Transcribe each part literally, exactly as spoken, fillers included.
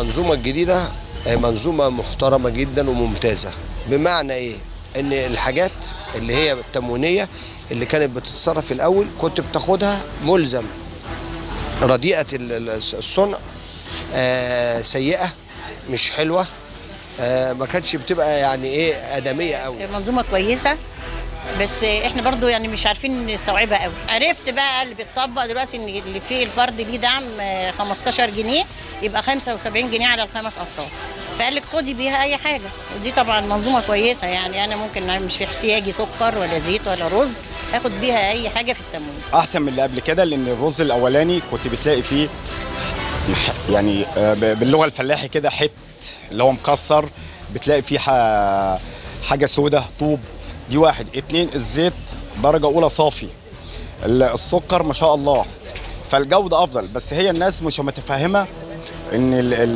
المنظومة الجديدة منظومة محترمة جدا وممتازة. بمعنى ايه؟ ان الحاجات اللي هي التموينية اللي كانت بتتصرف الاول كنت بتاخدها ملزم، رديئة الصنع، آه سيئة مش حلوة، آه ما كانتش بتبقى يعني ايه ادمية قوي. منظومة كويسة بس احنا برضو يعني مش عارفين نستوعبها قوي. عرفت بقى اللي بيتطبق دلوقتي ان اللي فيه الفرد ليه دعم خمستاشر جنيه يبقى خمسة وسبعين جنيه على الخمس افراد، فقال لك خدي بيها اي حاجه، ودي طبعا منظومه كويسه. يعني انا ممكن مش في احتياجي سكر ولا زيت ولا رز اخد بيها اي حاجه في التموين. احسن من اللي قبل كده، لان الرز الاولاني كنت بتلاقي فيه يعني باللغه الفلاحي كده حت اللي هو مكسر، بتلاقي فيه حاجه سودة طوب، دي واحد. اتنين الزيت درجة أولى صافي، السكر ما شاء الله، فالجودة أفضل. بس هي الناس مش متفهمة إن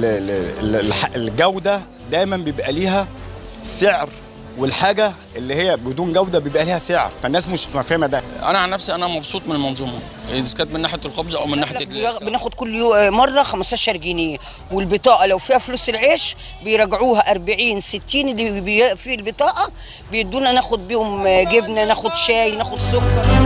الجودة دايما بيبقى ليها سعر، والحاجة اللي هي بدون جودة بيبقى ليها سعر، فالناس مش مفهمة ده. أنا عن نفسي أنا مبسوط من المنظومة، إذا كانت من ناحية الخبز أو من ناحية بناخد كل مرة خمستاشر جنيه، والبطاقة لو فيها فلوس العيش بيرجعوها أربعين ستين اللي في البطاقة بيدونا ناخد بيهم جبنة، ناخد شاي، ناخد سكر.